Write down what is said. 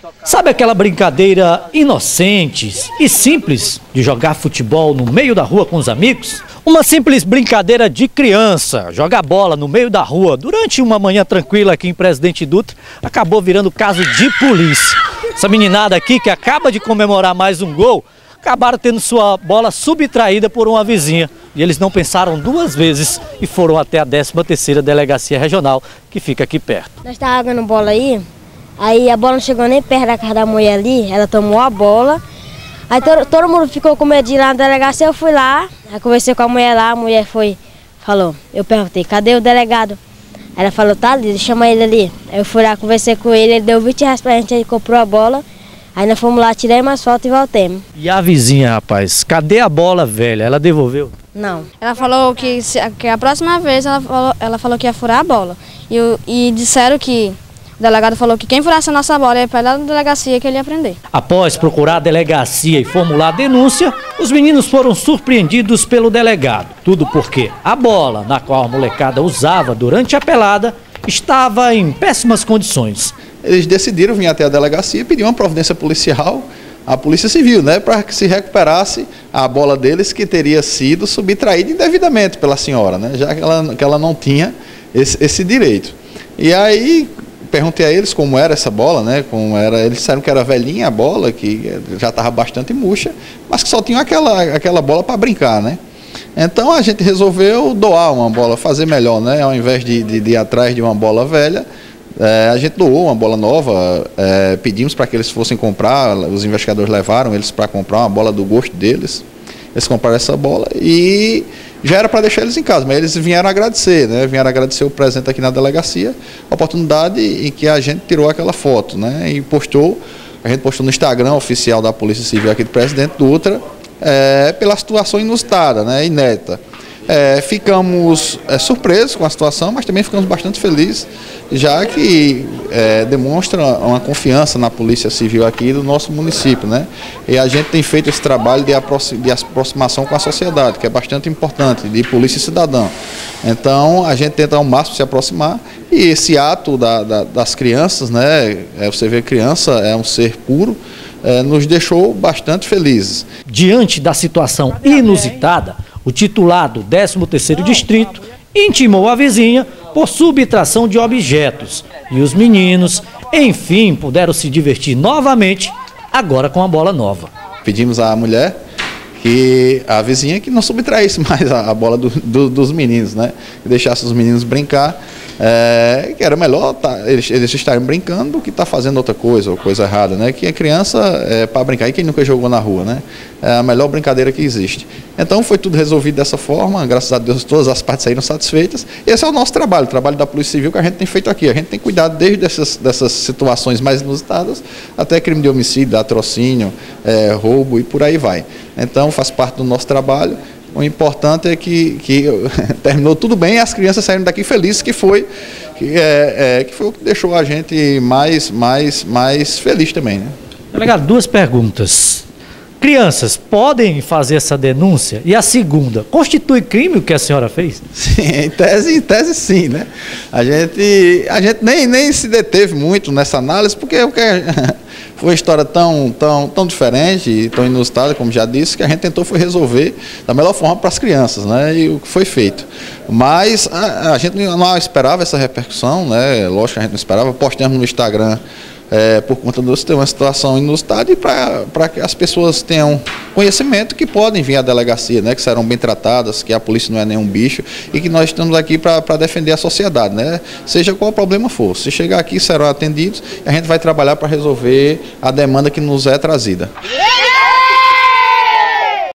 Sabe aquela brincadeira inocente e simples de jogar futebol no meio da rua com os amigos? Uma simples brincadeira de criança, jogar bola no meio da rua durante uma manhã tranquila aqui em Presidente Dutra, acabou virando caso de polícia. Essa meninada aqui que acaba de comemorar mais um gol, acabaram tendo sua bola subtraída por uma vizinha. E eles não pensaram duas vezes e foram até a 13ª Delegacia Regional, que fica aqui perto. Nós estávamos jogando bola aí a bola não chegou nem perto da casa da mulher ali, ela tomou a bola. Aí todo mundo ficou com medo de ir lá na delegacia, eu fui lá, aí conversei com a mulher lá, a mulher falou, eu perguntei, cadê o delegado? Ela falou, tá ali, chama ele ali. Aí eu fui lá, conversei com ele deu 20 reais pra gente, ele comprou a bola. Aí nós fomos lá, tirei mais foto e voltemos. E a vizinha, rapaz, cadê a bola velha? Ela devolveu? Não. Ela falou que a próxima vez ela falou que ia furar a bola. E disseram que o delegado falou que quem furasse a nossa bola ia para lá na delegacia que ele ia prender. Após procurar a delegacia e formular a denúncia, os meninos foram surpreendidos pelo delegado. Tudo porque a bola, na qual a molecada usava durante a pelada, estava em péssimas condições. Eles decidiram vir até a delegacia e pedir uma providência policial, a Polícia Civil, né, para que se recuperasse a bola deles que teria sido subtraída indevidamente pela senhora, né, já que ela não tinha esse direito. E aí perguntei a eles como era essa bola, né, eles disseram que era velhinha a bola, que já estava bastante murcha, mas que só tinha aquela bola para brincar, né. Então a gente resolveu doar uma bola, fazer melhor, né, ao invés de ir atrás de uma bola velha. A gente doou uma bola nova, pedimos para que eles fossem comprar, os investigadores levaram eles para comprar uma bola do gosto deles, eles compraram essa bola e já era para deixar eles em casa, mas eles vieram agradecer, né? Vieram agradecer o presente aqui na delegacia, a oportunidade em que a gente tirou aquela foto, né? E a gente postou no Instagram oficial da Polícia Civil aqui do Presidente Dutra, pela situação inusitada, né? Inédita. Ficamos surpresos com a situação, mas também ficamos bastante felizes, já que demonstra uma confiança na Polícia Civil aqui do nosso município, né? E a gente tem feito esse trabalho de aproximação com a sociedade, que é bastante importante, de polícia cidadã. Então, a gente tenta ao máximo se aproximar e esse ato das crianças, né? Você vê, criança é um ser puro, nos deixou bastante felizes. Diante da situação inusitada, o titular do 13º Distrito intimou a vizinha por subtração de objetos. E os meninos, enfim, puderam se divertir novamente, agora com a bola nova. Pedimos à mulher, a vizinha, que não subtraísse mais a bola dos meninos, né? Que deixasse os meninos brincar. Que era melhor eles estarem brincando do que estar fazendo outra coisa, ou coisa errada, né? Que a criança é para brincar, e quem nunca jogou na rua, né? É a melhor brincadeira que existe. Então foi tudo resolvido dessa forma, graças a Deus todas as partes saíram satisfeitas. Esse é o nosso trabalho, o trabalho da Polícia Civil que a gente tem feito aqui. A gente tem cuidado desde dessas situações mais inusitadas até crime de homicídio, latrocínio, roubo e por aí vai. Então faz parte do nosso trabalho. O importante é que terminou tudo bem e as crianças saíram daqui felizes, que foi o que deixou a gente mais feliz também, né? Delegado, duas perguntas. Crianças podem fazer essa denúncia? E a segunda, constitui crime o que a senhora fez? Sim, em tese sim, né? A gente nem se deteve muito nessa análise, porque foi uma história tão diferente e tão inusitada, como já disse, que a gente tentou resolver da melhor forma para as crianças, né? E o que foi feito. Mas a gente não esperava essa repercussão, né? Lógico que a gente não esperava. Postamos no Instagram por conta disso, ter uma situação inusitada e para que as pessoas tenham conhecimento que podem vir à delegacia, né? Que serão bem tratadas, que a polícia não é nenhum bicho e que nós estamos aqui para defender a sociedade, né? Seja qual o problema for. Se chegar aqui, serão atendidos e a gente vai trabalhar para resolver a demanda que nos é trazida.